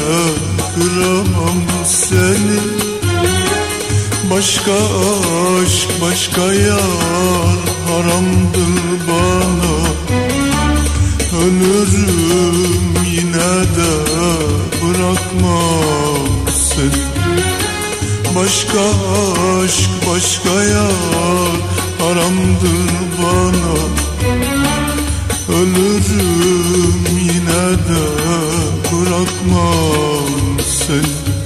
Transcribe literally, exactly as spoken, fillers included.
kıramam seni. Başka aşk, başka yar haramdır bana. Ölürüm yine de bırakmam seni. Başka aşk, başka yar haramdır bana. Ölürüm yine de bırakmam seni.